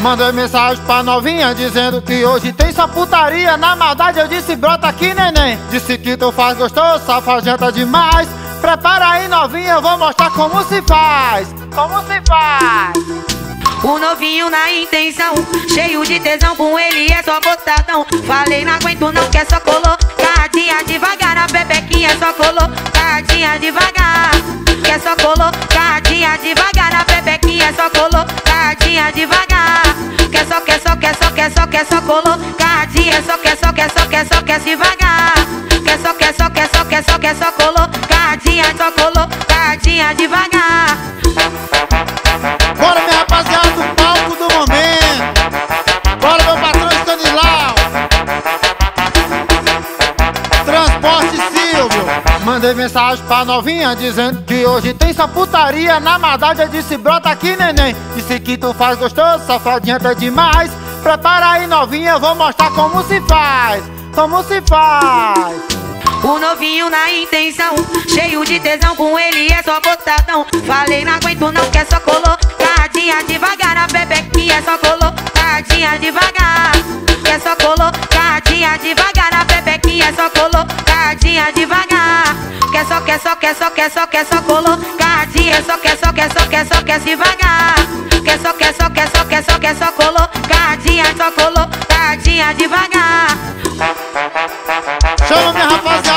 Mandei mensagem pra novinha dizendo que hoje tem só putaria. Na maldade eu disse brota aqui neném. Disse que tu faz gostoso, safadenta demais. Prepara aí novinha, eu vou mostrar como se faz. Como se faz. O novinho na intenção, cheio de tesão, com ele é só botadão. Falei não aguento não, que é só colocadinha devagar. A bebequinha é só colocadinha devagar. Que é só colocadinha devagar. A bebequinha é só colocadinha devagar. Quer só colocadinha, só quer devagar. Quer só colocadinha devagar. Bora minha rapaziada do palco do momento. Bora meu patrão Stanislau. Transporte Silvio. Mandei mensagem pra novinha dizendo que hoje tem só putaria. Na maldade eu disse brota aqui neném. Disse que tu faz gostoso, safadinha até demais. Prepara aí novinha, eu vou mostrar como se faz. Como se faz. O novinho na intenção, cheio de tesão, com ele é só botadão. Falei não aguento não, que é só colocadinha devagar. A bebequinha é só colocadinha devagar. Quer só colocadinha devagar. A bebequinha é só colocadinha devagar. Quer só colocadinha, só quer devagar. Quer só colocadinha devagar. Chama minha rapaziada